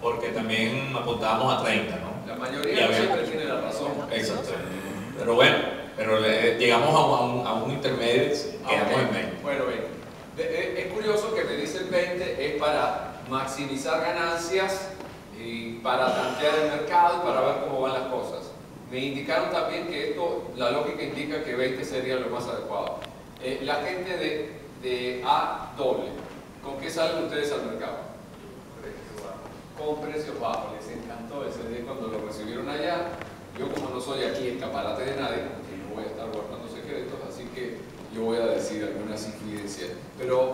porque también apuntábamos a 30, ¿no? La mayoría no siempre tiene la razón. Exacto. Pero bueno, llegamos a un intermedio, quedamos en 20. Bueno, es curioso que me dicen 20 es para maximizar ganancias y para tantear el mercado y para ver cómo van las cosas. Me indicaron también que esto, la lógica indica que 20 sería lo más adecuado. La gente de A doble, ¿con qué salen ustedes al mercado? Con precios bajos. Les encantó ese día cuando lo recibieron allá. Yo, como no soy aquí escaparate de nadie, porque no voy a estar guardando secretos, así que yo voy a decir algunas infidencias. Pero